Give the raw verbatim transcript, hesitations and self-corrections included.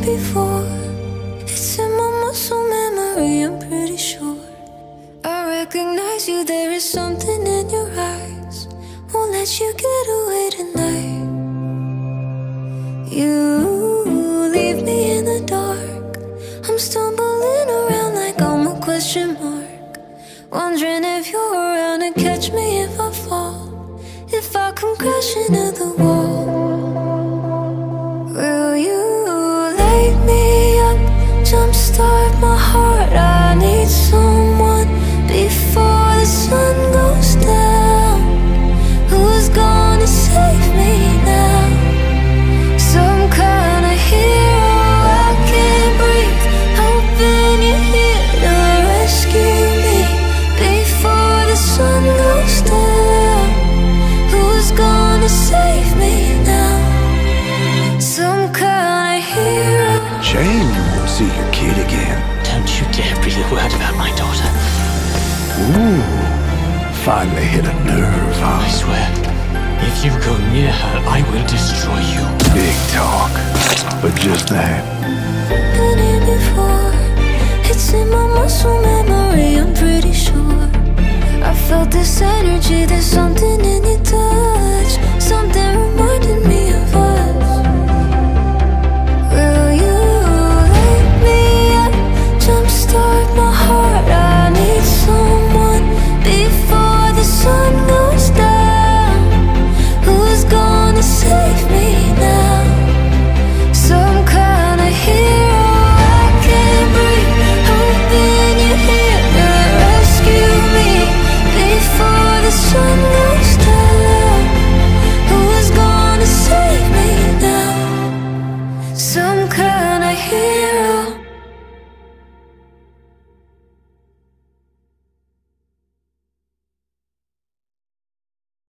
before. It's in my muscle memory, I'm pretty sure. I recognize you, there is something in your eyes. Won't let you get away tonight. You leave me in the dark. I'm stumbling around like I'm a question mark, wondering if you're around to catch me if I fall, if I come crashing to the wall. Will you light me up, jumpstart my heart? I need someone before the sun goes down. Who's gonna save me now? Some kind of hero, I can't breathe, hoping you're here to rescue me before the sun goes down. Who's gonna save me now? Some kind of hero. Shame you won't see your kid again. Don't you dare breathe a word about my daughter. Ooh, finally hit a nerve, huh? I swear, if you go near her, I will destroy you. Big talk, but just that. Been here before. It's in my muscle memory, I'm pretty sure. I felt this energy, there's something